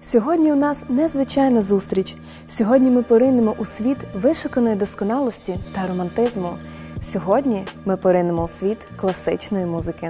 Сьогодні у нас незвичайна зустріч. Сьогодні ми поринемо у світ вишуканої досконалості та романтизму. Сьогодні ми поринемо у світ класичної музики.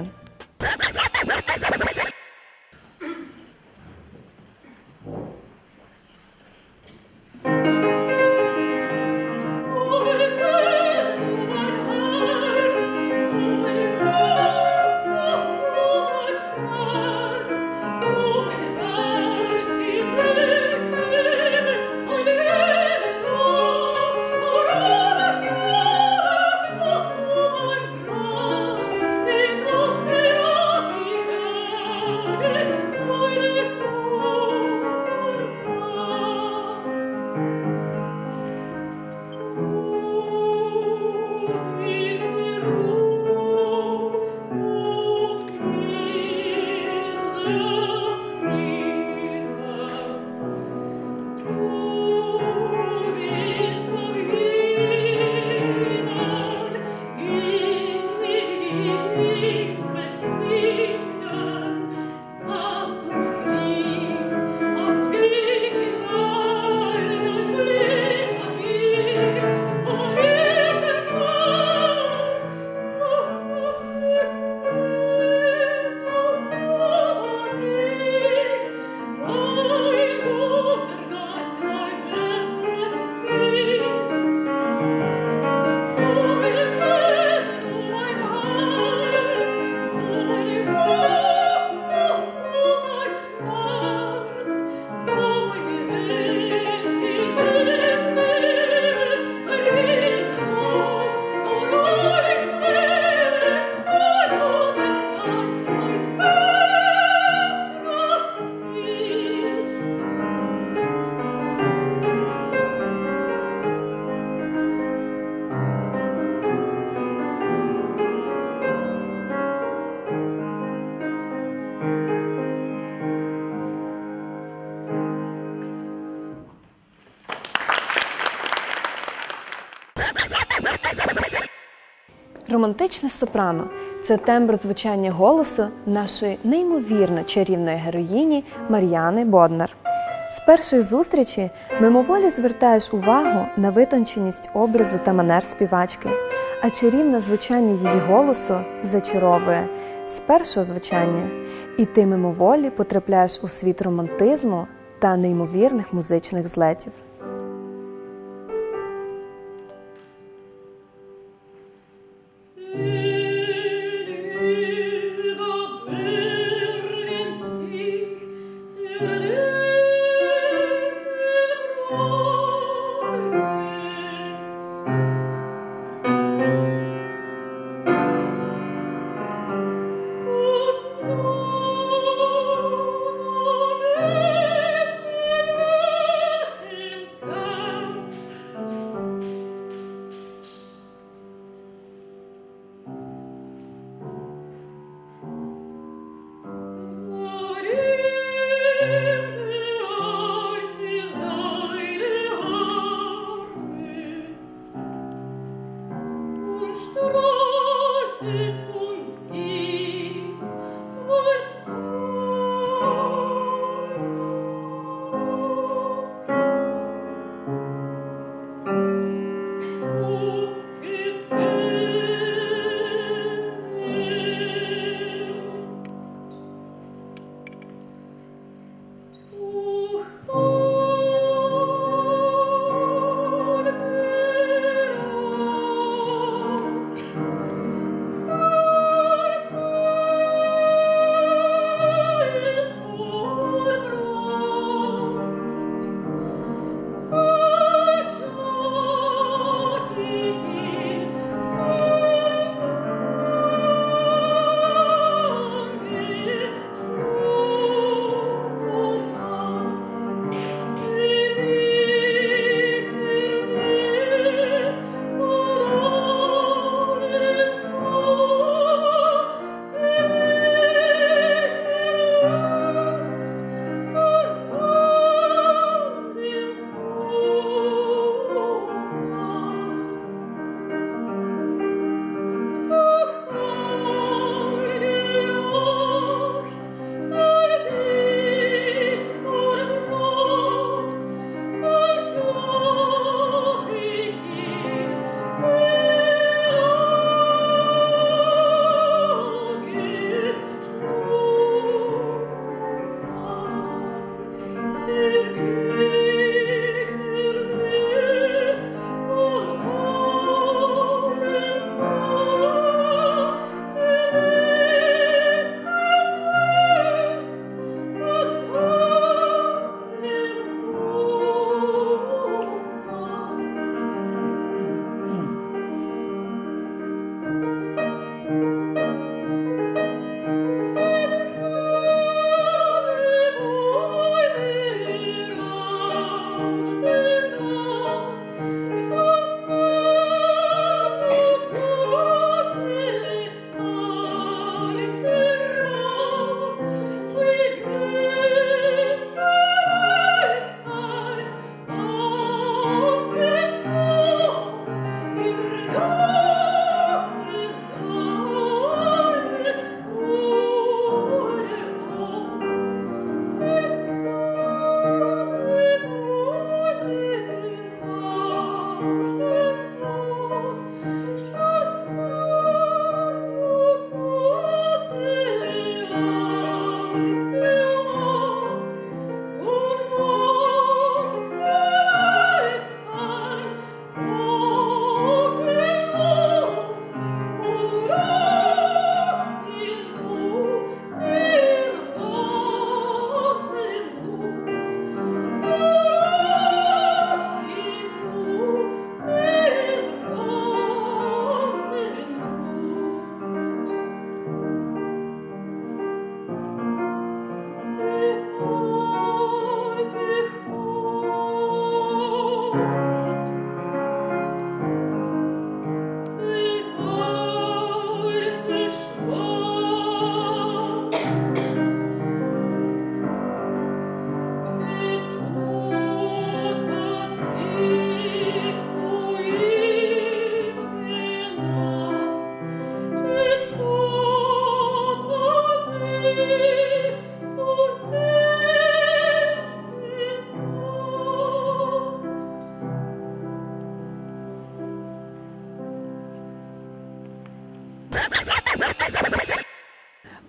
Романтичне сопрано – це тембр звучання голосу нашої неймовірно чарівної героїні Мар'яни Боднар. З першої зустрічі мимоволі звертаєш увагу на витонченість образу та манер співачки, а чарівне звучання її голосу зачаровує з першого звучання, і ти мимоволі потрапляєш у світ романтизму та неймовірних музичних злетів.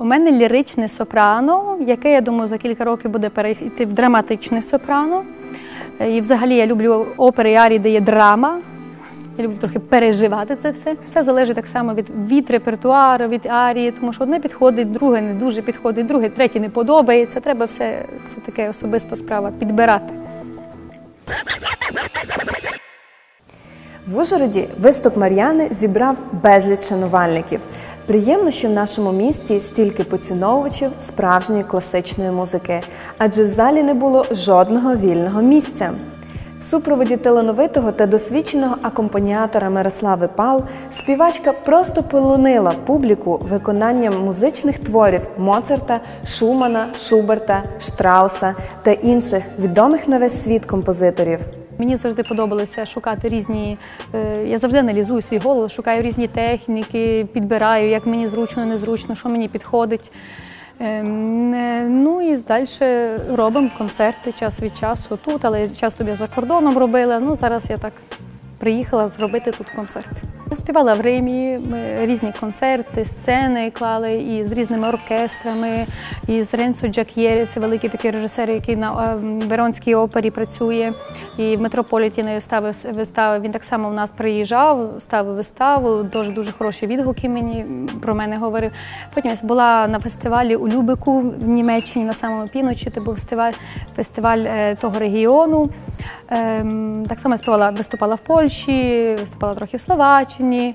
мене ліричне сопрано, яке, я думаю, за кілька років буде перейти в драматичне сопрано. І взагалі я люблю опери і арії, де є драма. Я люблю трохи переживати це все. Все залежить так само від репертуару, від арії, тому що одне підходить, друге не дуже підходить, друге, третє не подобається. Треба все, це така особиста справа, підбирати. В Ужгороді виступ Мар'яни зібрав безліч шанувальників. Приємно, що в нашому місті стільки поціновувачів справжньої класичної музики, адже в залі не було жодного вільного місця. В супроводі талановитого та досвідченого акомпаніатора Мирослави Пал співачка просто полонила публіку виконанням музичних творів Моцарта, Шумана, Шуберта, Штрауса та інших відомих на весь світ композиторів. Мені завжди подобалося шукати різні, я завжди аналізую свій голос, шукаю різні техніки, підбираю, як мені зручно, незручно, що мені підходить. Ну і далі робимо концерти час від часу тут, але часто я за кордоном робила. Ну зараз я так приїхала зробити тут концерт. Я співала в Римі, різні концерти, сцени клали і з різними оркестрами, і з Ренцо Джак'єрі, це великий такий режисер, який на Веронській опері працює, і в Метрополітіні ставив вистави. Він так само в нас приїжджав, ставив виставу, дуже хороші відгуки мені про мене говорив. Потім я була на фестивалі у Любеку в Німеччині, на самому півночі, це був фестиваль того регіону. Так само я виступала в Польщі, виступала трохи в Словаччині.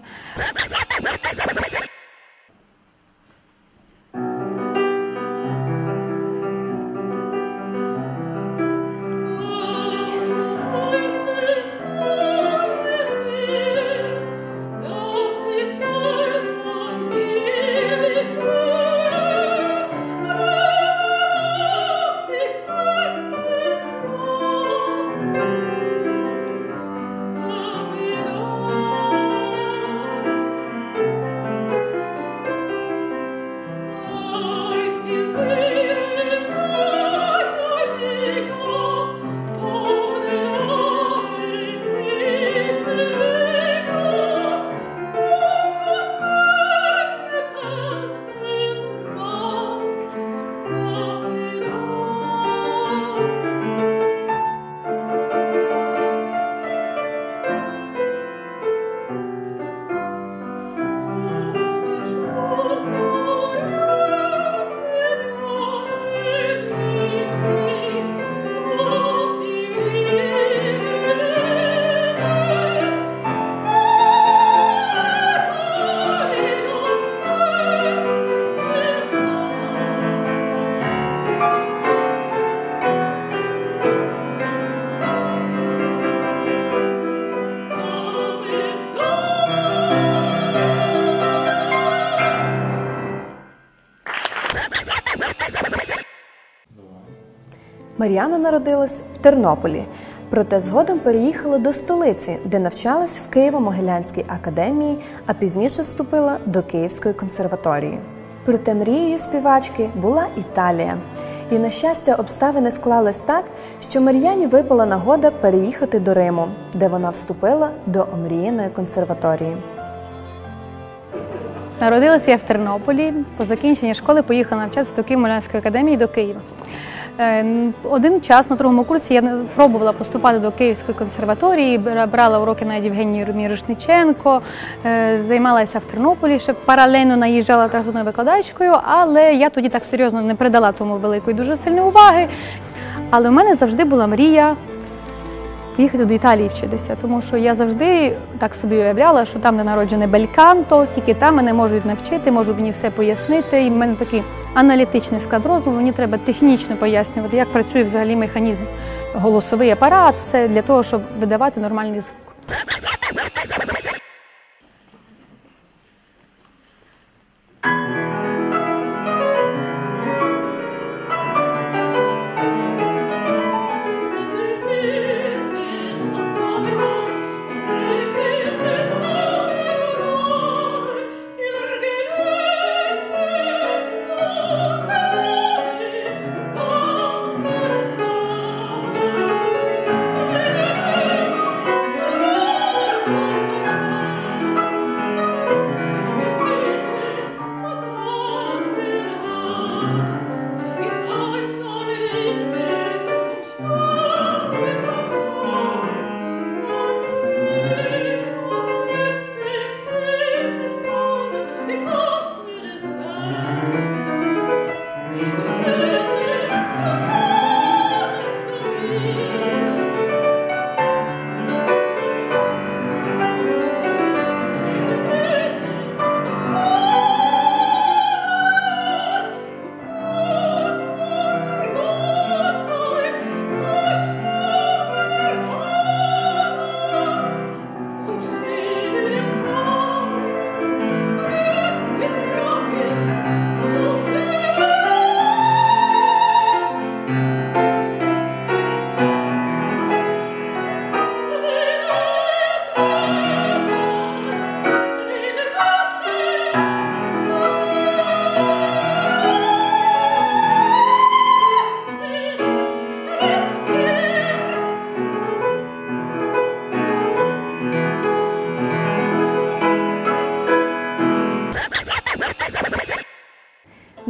Мар'яна народилась в Тернополі, проте згодом переїхала до столиці, де навчалась в Києво-Могилянській академії, а пізніше вступила до Київської консерваторії. Проте мрією співачки була Італія. І, на щастя, обставини склались так, що Мар'яні випала нагода переїхати до Риму, де вона вступила до омріяної консерваторії. Народилася я в Тернополі. По закінченні школи поїхала навчатися до Києво-Могилянської академії до Києва. Один час на другому курсі я пробувала поступати до Київської консерваторії, брала уроки на Євгенії Мірошниченко, займалася в Тернополі, ще паралельно наїжджала так з одною викладачкою, але я тоді так серйозно не придала тому великої дуже сильної уваги. Але в мене завжди була мрія поїхати до Італії вчитися, тому що я завжди так собі уявляла, що там, де народжене бельканто, тільки там мене можуть навчити, можуть мені все пояснити. І в мене такий аналітичний склад розуму, мені треба технічно пояснювати, як працює взагалі механізм, голосовий апарат, все для того, щоб видавати нормальний звук.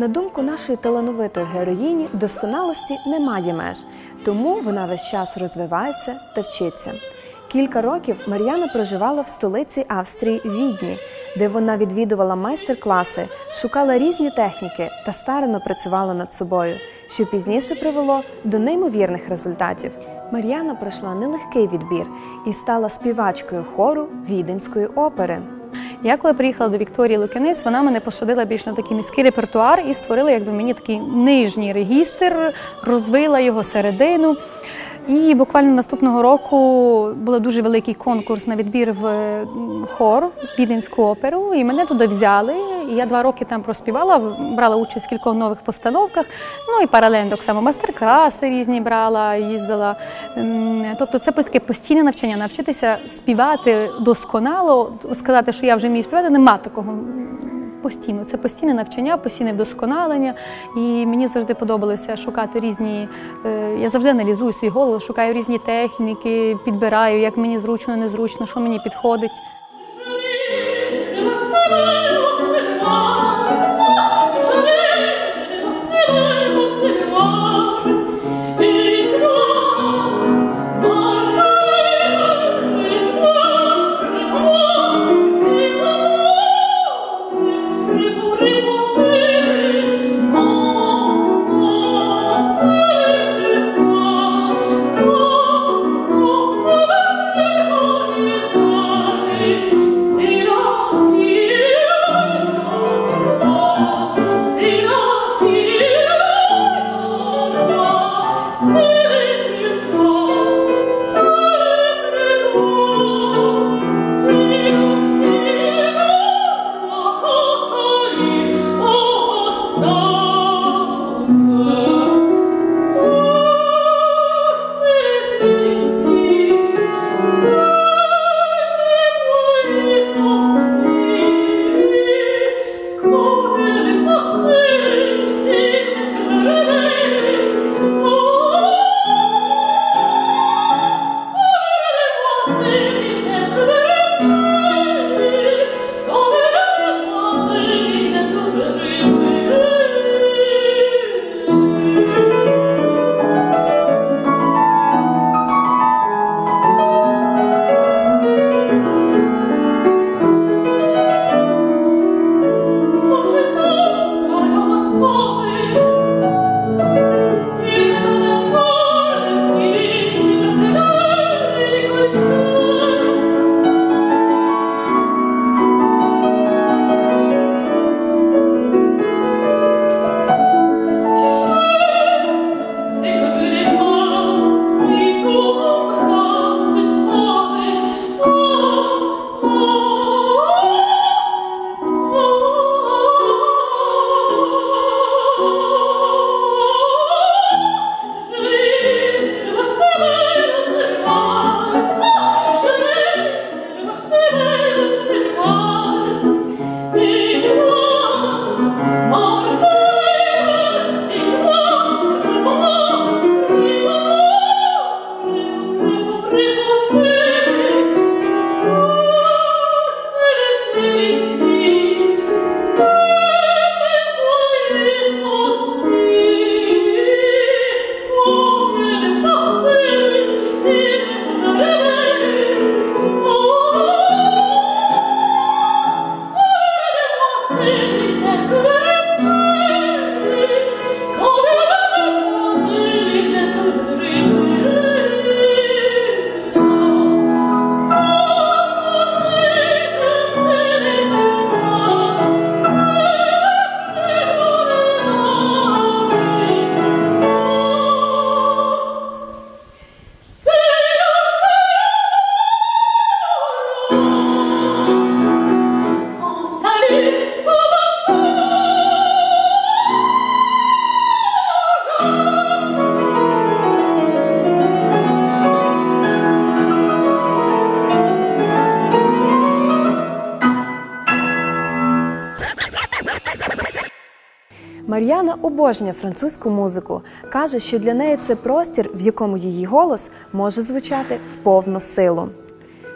На думку нашої талановитої героїні, досконалості немає меж, тому вона весь час розвивається та вчиться. Кілька років Мар'яна проживала в столиці Австрії Відні, де вона відвідувала майстер-класи, шукала різні техніки та старанно працювала над собою, що пізніше привело до неймовірних результатів. Мар'яна пройшла нелегкий відбір і стала співачкою хору Віденської опери. Я коли приїхала до Вікторії Лук'янець, вона мене посадила більш на такий низький репертуар і створила мені такий нижній регістр, розвила його середину. І буквально наступного року був дуже великий конкурс на відбір в хор, в Віденську оперу, і мене туди взяли. І я 2 роки там проспівала, брала участь в кількох нових постановках, ну і паралельно так само майстер-класи різні брала, їздила. Тобто це таке постійне навчання, навчитися співати досконало, сказати, що я вже вмію співати, нема такого. Постійно. Це постійне навчання, постійне вдосконалення. І мені завжди подобалося шукати різні, я завжди аналізую свій голос, шукаю різні техніки, підбираю, як мені зручно, незручно, що мені підходить. Мар'яна обожнює французьку музику. Каже, що для неї це простір, в якому її голос може звучати в повну силу.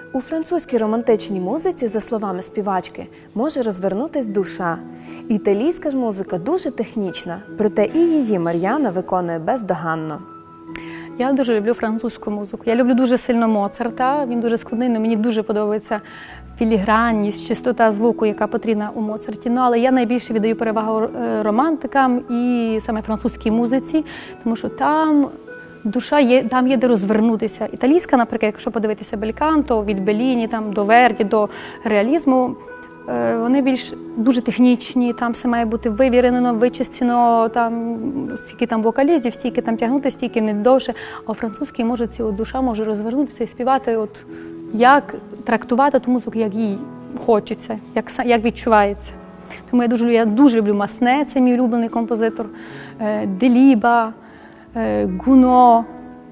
У французькій романтичній музиці, за словами співачки, може розвернутись душа. Італійська ж музика дуже технічна, проте і її Мар'яна виконує бездоганно. Я дуже люблю французьку музику. Я люблю дуже сильно Моцарта, він дуже складний, але мені дуже подобається філігранність, чистота звуку, яка потрібна у Моцарті. Ну, але я найбільше віддаю перевагу романтикам і саме французькій музиці, тому що там душа є, там є де розвернутися. Італійська, наприклад, якщо подивитися Бельканто, від Белліні там, до Верді, до реалізму, вони більш дуже технічні, там все має бути вивірено, вичистено, там стільки там вокалістів, стільки там тягнути, стільки не довше. А у французькій душа може розвернутися і співати, от як трактувати ту музику, як їй хочеться, як відчувається. Тому я дуже люблю Масне, це мій улюблений композитор, Деліба, Гуно.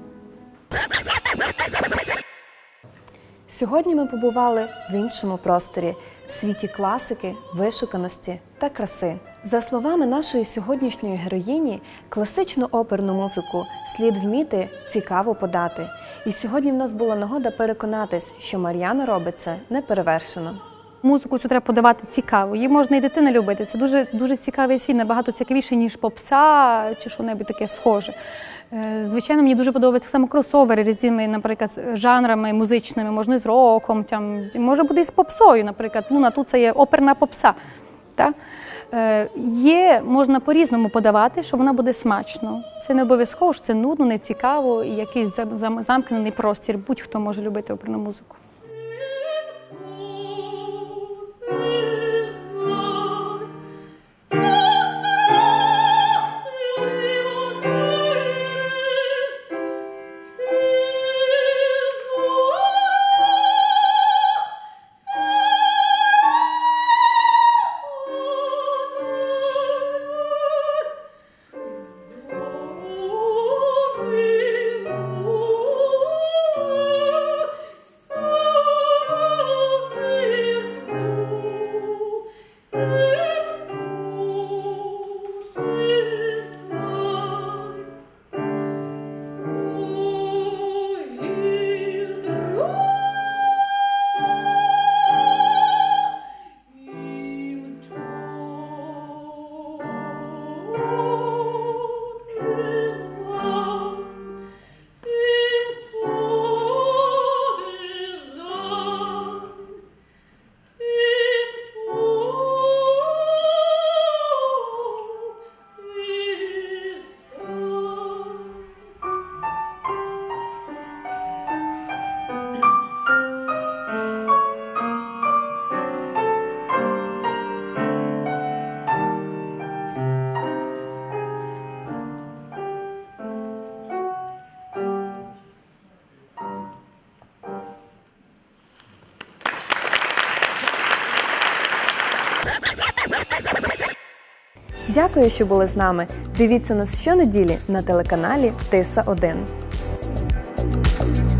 Сьогодні ми побували в іншому просторі, в світі класики, вишуканості та краси. За словами нашої сьогоднішньої героїні, класичну оперну музику слід вміти цікаво подати. І сьогодні в нас була нагода переконатись, що Мар'яна робить це неперевершено. Музику цю треба подавати цікаво. Її можна і дитина любити. Це дуже цікавий світ, набагато цікавіший, ніж попса чи що-небудь таке схоже. Звичайно, мені дуже подобаються так само кросовери різними, наприклад, жанрами музичними, можна з роком, може бути і з попсою, наприклад. Луна тут це є оперна попса. Так? Можна по-різному подавати, що вона буде смачно. Це не обов'язково, що це нудно, не цікаво і якийсь замкнений простір. Будь-хто може любити оперну музику. Дякую, що були з нами. Дивіться нас щонеділі на телеканалі Тиса 1.